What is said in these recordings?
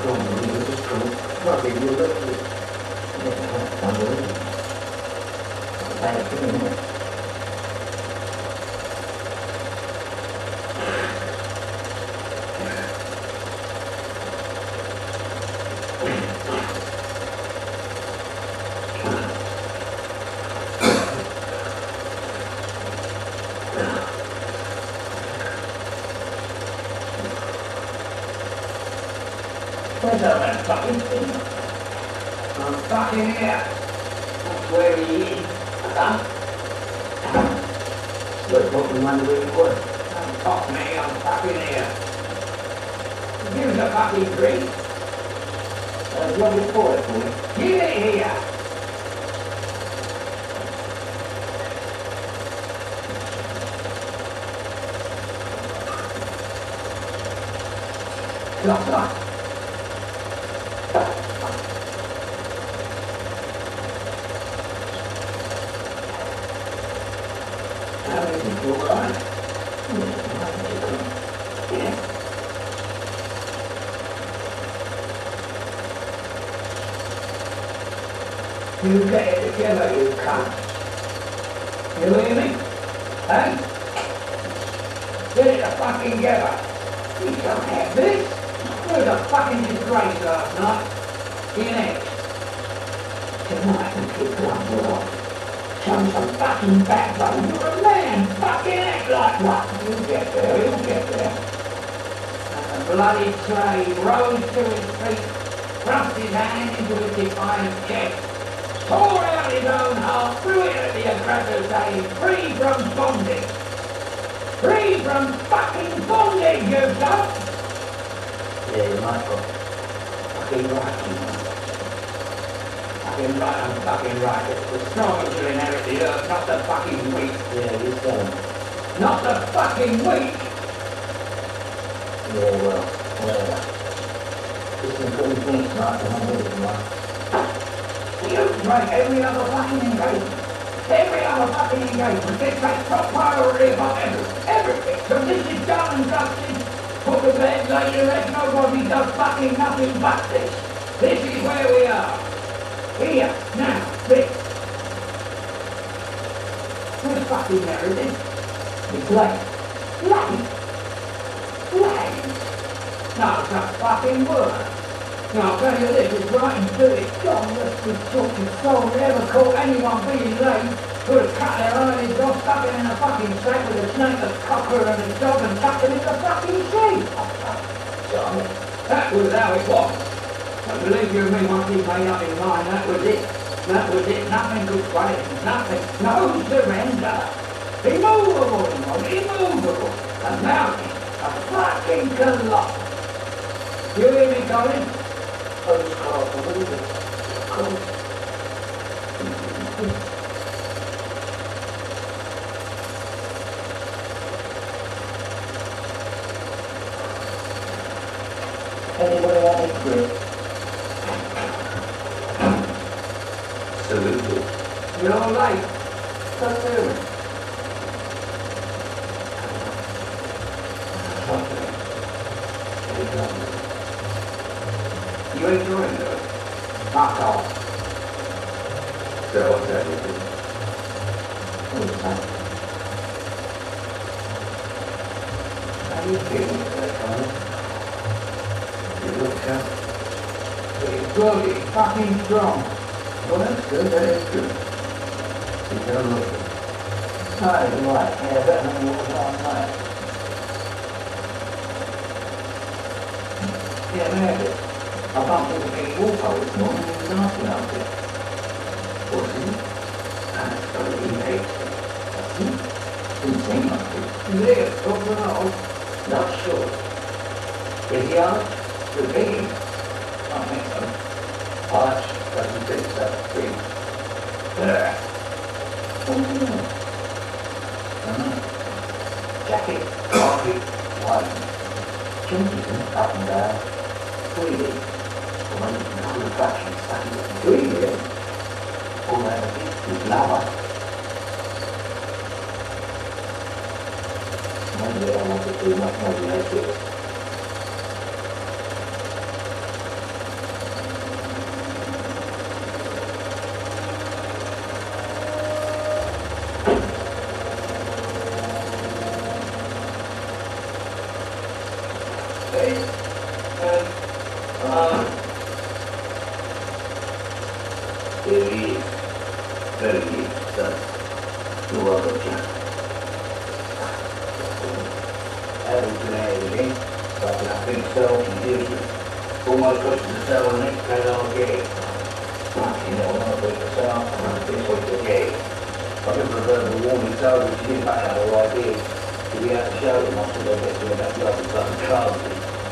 Where's that fucking thing? I'm fucking here. That's where he is. Look, what we wonder where he was. Don't fuck me, I'm fucking here. Give us a fucking drink. What do you pour it for me? Give it here. Look. You get it together, you cunt. You hear me? Hey? Get it the fucking together. You don't have this. It was a fucking disgrace last night. You next. Tonight we keep going off. Show some fucking backbone. You're a man. Fucking act like one. You'll get there. You'll get there. And the bloody slave rose to his feet, thrust his hand into his defiant chest, tore out his own heart, threw it at the aggressor, saying, free from bondage. Free from fucking bondage, you son! Yeah, you might go. Fucking right, you know. Fucking right, I'm fucking right. It's the strong who shall inherit the earth, not the fucking weak. Yeah, you tell him. Not the fucking weak! Yeah, well, whatever. This is good things tonight, and I'm with it, right? You break every other fucking engagement. Every other fucking engagement. This takes top priority above everything. So this is done and dusted. Put to bed, lay to rest. Nobody does fucking nothing but this. This is where we are. Here, now, this. Who's fucking married this? It's late. Late? Late? No, it's not fucking work. No, I'll tell you this, it's right and dirty. God, that's the sort of soul that ever caught anyone being late would have cut their eyelids off, stuck them in a fucking sack with a snake, a cocker and a dog and tucked them in the fucking sea. John, that was how it was. But believe you me, once he made up his mind, that was it. That was it. Nothing could sway him. Nothing. No surrender. Immovable, immovable. A mountain. A fucking coloss. You hear me, Colin? Postcard, what is it? Cool. Anybody want me to quit? Absolutely. You're late. Don't do it. You enjoying it? Fuck off. So what's everything? What's that? How do you feel today, Colin? You look It's good, it's fucking strong. Well, that's good, that is good. You gotta look at it. Oh, you're right. Yeah, better than what was last night. Yeah, maybe. I bumped into King Walpole this morning and he was asking about it. Was he? That's very late. Was he? Didn't seem like it. Yeah, talking about. Not sure. Is he Arch? Could be. I think so. Arch doesn't think so. There. What's he doing? I don't know. Jacket, coffee, wine. Drinking up and down. Freely. When the fraction stands freely, all that is lava. Maybe I want to do much more than I did. okay? And, there he is. Very good, sir. You're welcome, Jack. That was an everything, but I think self-inducement. Almost got to the cell the next day I'll get it. You know, when I went to cell, this was the day. I give her a verbal warning, so that she didn't back out her idea. To be out to show them, I said, I'll get to that bloke and fucking cards.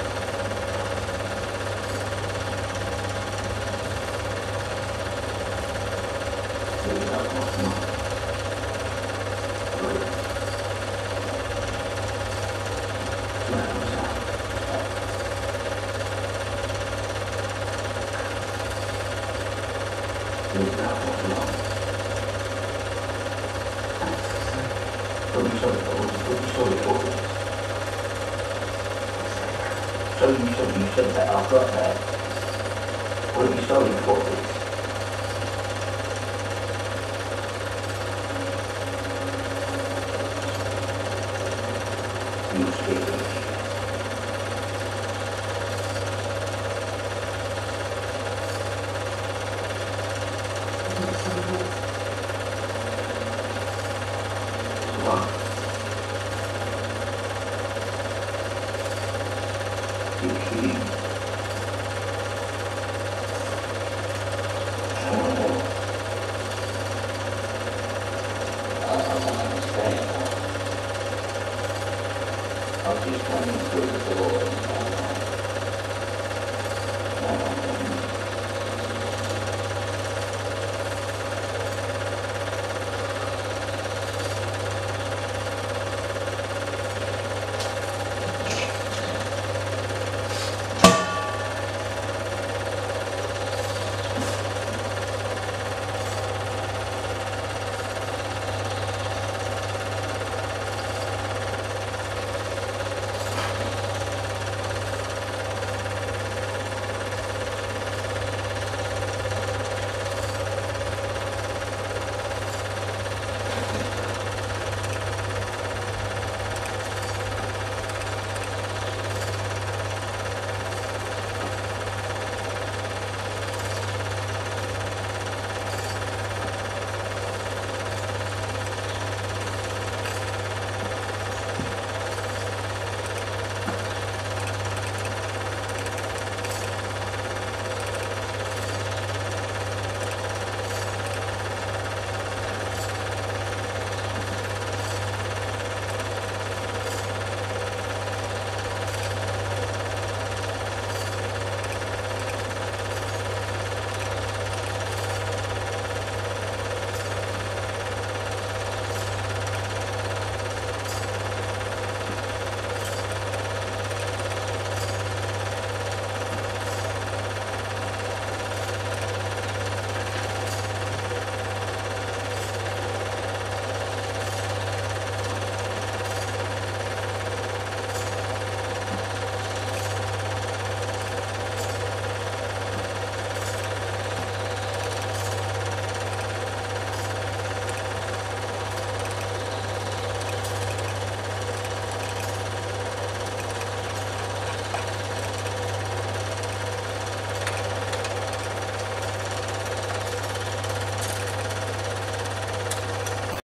So you said that I've got that. What are you sorry for this? You scared. What? You kidding? I don't understand. I was just coming through the door.